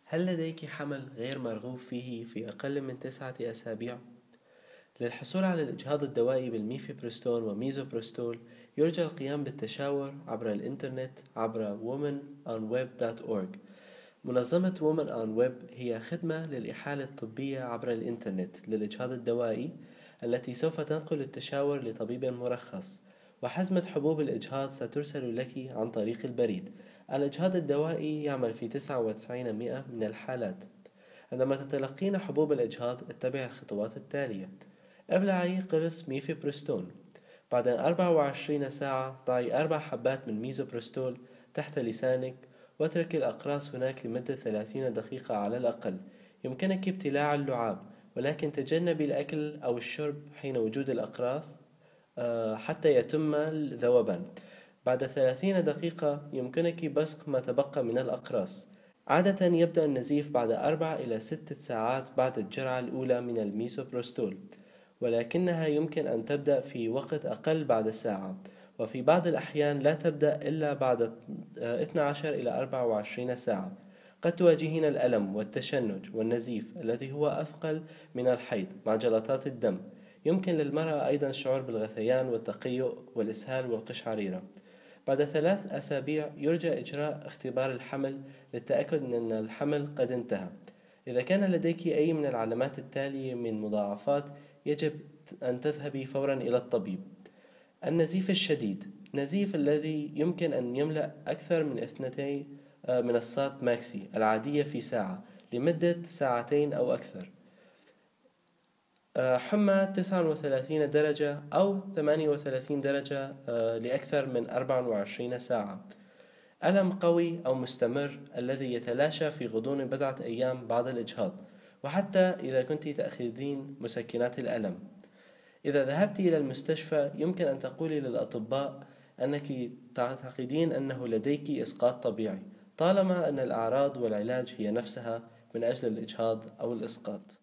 هل لديك حمل غير مرغوب فيه في أقل من 9 أسابيع؟ للحصول على الإجهاض الدوائي بالميفيبروستون وميزوبروستول يرجى القيام بالتشاور عبر الإنترنت عبر womenonweb.org. منظمة Women on Web هي خدمة للإحالة الطبية عبر الإنترنت للإجهاض الدوائي التي سوف تنقل التشاور لطبيب مرخص، وحزمة حبوب الإجهاض سترسل لك عن طريق البريد. الإجهاض الدوائي يعمل في 99% من الحالات. عندما تتلقين حبوب الإجهاض اتبع الخطوات التالية: ابلعي قرص ميفيبروستون. بعد 24 ساعة ضعي 4 حبات من ميزوبروستول تحت لسانك، واترك الأقراص هناك لمدة 30 دقيقة على الأقل. يمكنك ابتلاع اللعاب، ولكن تجنبي الأكل أو الشرب حين وجود الأقراص حتى يتم الذوبان. بعد 30 دقيقة يمكنك بصق ما تبقى من الأقراص. عادة يبدأ النزيف بعد 4 إلى 6 ساعات بعد الجرعة الأولى من الميسوبروستول، ولكنها يمكن أن تبدأ في وقت أقل بعد ساعة، وفي بعض الأحيان لا تبدأ إلا بعد 12 إلى 24 ساعة. قد تواجهين الألم والتشنج والنزيف الذي هو أثقل من الحيض مع جلطات الدم. يمكن للمرأة أيضا الشعور بالغثيان والتقيؤ والإسهال والقشعريرة. بعد 3 أسابيع يرجى إجراء اختبار الحمل للتأكد من أن الحمل قد انتهى. إذا كان لديك أي من العلامات التالية من مضاعفات، يجب أن تذهبي فورا إلى الطبيب. النزيف الشديد، نزيف الذي يمكن أن يملأ أكثر من 2 منصات ماكسي العادية في ساعة لمدة 2 أو أكثر. حمى 39 درجة أو 38 درجة لأكثر من 24 ساعة. ألم قوي أو مستمر الذي يتلاشى في غضون بضعة أيام بعد الإجهاض، وحتى إذا كنت تأخذين مسكنات الألم. إذا ذهبت إلى المستشفى يمكن أن تقولي للأطباء أنك تعتقدين أنه لديك إسقاط طبيعي، طالما أن الأعراض والعلاج هي نفسها من أجل الإجهاض أو الإسقاط.